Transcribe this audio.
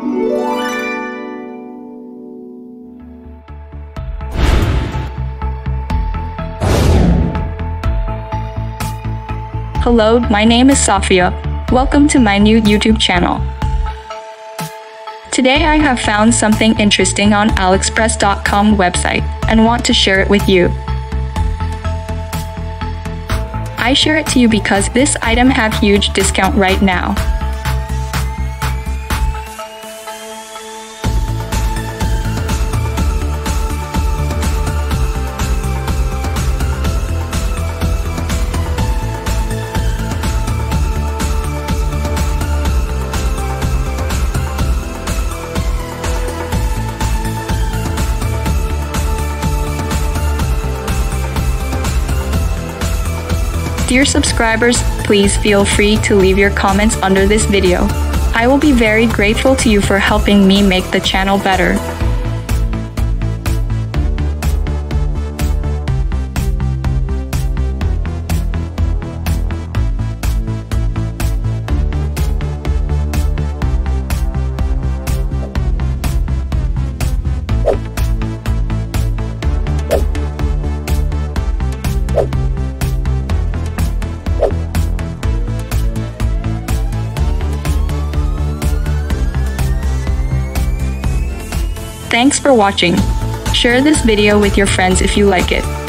Hello, my name is Safia. Welcome to my new YouTube channel. Today I have found something interesting on AliExpress.com website and want to share it with you. I share it to you because this item have huge discount right now. Dear subscribers, please feel free to leave your comments under this video. I will be very grateful to you for helping me make the channel better. Thanks for watching. Share this video with your friends if you like it.